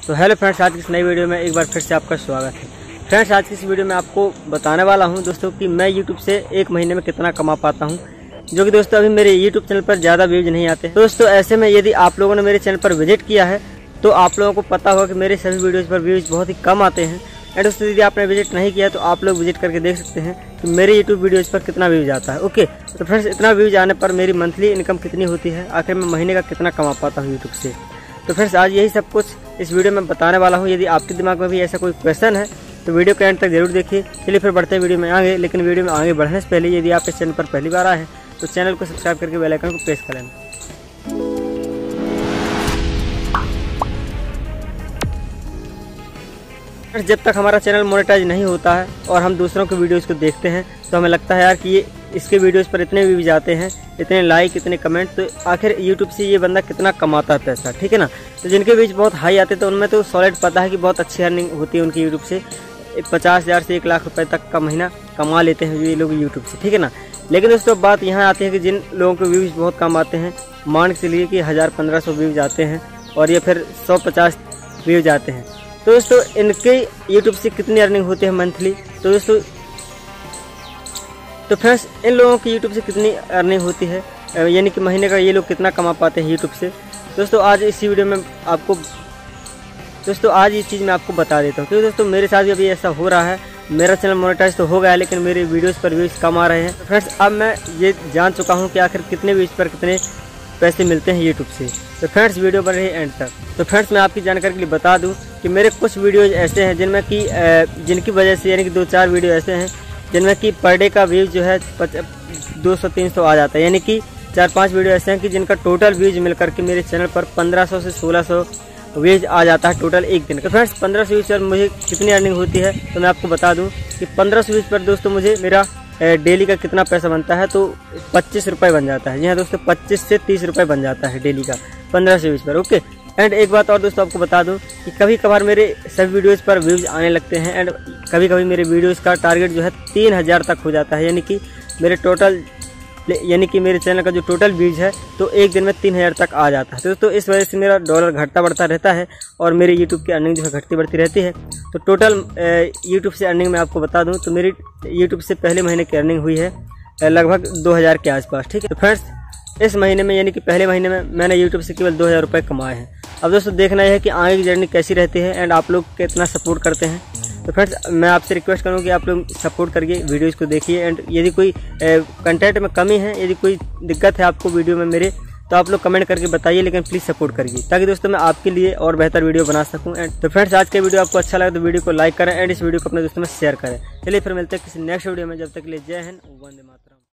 तो hello friends, आज की इस नई वीडियो में एक बार फिर से आपका स्वागत है। फ्रेंड्स, आज की इस वीडियो में आपको बताने वाला हूं दोस्तों कि मैं यूट्यूब से एक महीने में कितना कमा पाता हूं, जो कि दोस्तों अभी मेरे यूट्यूब चैनल पर ज़्यादा व्यूज नहीं आते। दोस्तों ऐसे में यदि आप लोगों ने मेरे चैनल पर विजिट किया है तो आप लोगों को पता होगा कि मेरे सभी वीडियोज़ पर व्यूज बहुत ही कम आते हैं। एंड दोस्तों यदि आपने विजिट नहीं किया तो आप लोग विजिट करके देख सकते हैं कि मेरे यूट्यूब वीडियोज़ पर कितना व्यूज आता है। ओके, तो फ्रेंड्स इतना व्यूज आने पर मेरी मंथली इनकम कितनी होती है, आखिर मैं महीने का कितना कमा पाता हूँ यूट्यूब से। तो फ्रेंड्स आज यही सब कुछ इस वीडियो में बताने वाला हूँ। यदि आपके दिमाग में भी ऐसा कोई क्वेश्चन है तो वीडियो के एंड तक जरूर देखिए। चलिए फिर बढ़ते हैं वीडियो में आगे। लेकिन वीडियो में आगे बढ़ने से पहले यदि आप इस चैनल पर पहली बार आए हैं तो चैनल को सब्सक्राइब करके बेल आइकन को प्रेस कर लेना। जब तक हमारा चैनल मोनेटाइज नहीं होता है और हम दूसरों के वीडियोज़ को देखते हैं तो हमें लगता है यार कि ये इसके वीडियोज़ पर इतने व्यूज आते हैं, इतने लाइक, इतने कमेंट, तो आखिर यूट्यूब से ये बंदा कितना कमाता है पैसा, ठीक है ना। तो जिनके व्यूज बहुत हाई आते हैं तो उनमें तो सॉलिड पता है कि बहुत अच्छी अर्निंग होती है उनकी यूट्यूब से। 50,000 से 1 लाख रुपए तक का महीना कमा लेते हैं ये लोग यूट्यूब से, ठीक है ना। लेकिन दोस्तों बात यहाँ आती है कि जिन लोगों के व्यूज बहुत कम आते हैं, मान के चलिए कि 1000-1500 व्यूज आते हैं और ये फिर 150 व्यूज आते हैं, तो दोस्तों इनके यूट्यूब से कितनी अर्निंग होती है मंथली। तो दोस्तों फ्रेंड्स इन लोगों की यूट्यूब से कितनी अर्निंग होती है, यानी कि महीने का ये लोग कितना कमा पाते हैं यूट्यूब से। दोस्तों आज इसी वीडियो में आज ये चीज़ मैं आपको बता देता हूँ, क्योंकि दोस्तों मेरे साथ भी अभी ऐसा हो रहा है। मेरा चैनल मोनेटाइज तो हो गया है लेकिन मेरे वीडियोज़ पर व्यूज़ कम आ रहे हैं। फ्रेंड्स अब मैं ये जान चुका हूँ कि आखिर कितने व्यूज़ पर कितने पैसे मिलते हैं यूट्यूब से। तो फ्रेंड्स वीडियो बन रही है एंड तक। तो फ्रेंड्स मैं आपकी जानकारी के लिए बता दूं कि मेरे कुछ वीडियोज ऐसे हैं जिनकी वजह से, यानी कि 2-4 वीडियो ऐसे हैं जिनमें कि पर डे का व्यूज जो है 200-300 आ जाता है। यानी कि 4-5 वीडियो ऐसे हैं कि जिनका टोटल व्यूज मिलकर के मेरे चैनल पर 1500 से 1600 व्यूज आ जाता है टोटल एक दिन का। फ्रेंड्स 1500 व्यूज पर मुझे कितनी अर्निंग होती है तो मैं आपको बता दूँ कि 1500 व्यूज पर दोस्तों मुझे मेरा डेली का कितना पैसा बनता है, तो 25 रुपये बन जाता है। जी हाँ दोस्तों, 25 से 30 रुपये बन जाता है डेली का 1500 व्यूज पर। ओके, एंड एक बात और दोस्तों आपको बता दूं कि कभी कभार मेरे सभी वीडियोज़ पर व्यूज़ आने लगते हैं एंड कभी कभी मेरे वीडियोज़ का टारगेट जो है 3000 तक हो जाता है। यानी कि मेरे चैनल का जो टोटल व्यूज है तो एक दिन में 3000 तक आ जाता है। तो दोस्तों इस वजह से मेरा डॉलर घटता बढ़ता रहता है और मेरे यूट्यूब की अर्निंग जो है घटती बढ़ती रहती है। तो टोटल यूट्यूब से अर्निंग मैं आपको बता दूं तो मेरी यूट्यूब से पहले महीने की अर्निंग हुई है लगभग 2000 के आसपास, ठीक है। तो फ्रेंड्स इस महीने में, यानी कि पहले महीने में मैंने यूट्यूब से केवल 2000 रुपये कमाए हैं। अब दोस्तों देखना है कि आगे की जर्नी कैसी रहती है एंड आप लोग कितना सपोर्ट करते हैं। तो फ्रेंड्स मैं आपसे रिक्वेस्ट करूँ कि आप लोग सपोर्ट करिए, वीडियोज़ को देखिए एंड यदि कोई कंटेंट में कमी है, यदि कोई दिक्कत है आपको वीडियो में मेरे, तो आप लोग कमेंट करके बताइए, लेकिन प्लीज़ सपोर्ट करिए ताकि दोस्तों मैं आपके लिए और बेहतर वीडियो बना सकूं। एंड तो फ्रेंड्स आज का वीडियो आपको अच्छा लगा तो वीडियो को लाइक करें एंड इस वीडियो को अपने दोस्तों में शेयर करें। चलिए फिर मिलते हैं किसी नेक्स्ट वीडियो में, जब तक के लिए जय हिंद, वंदे मातरम।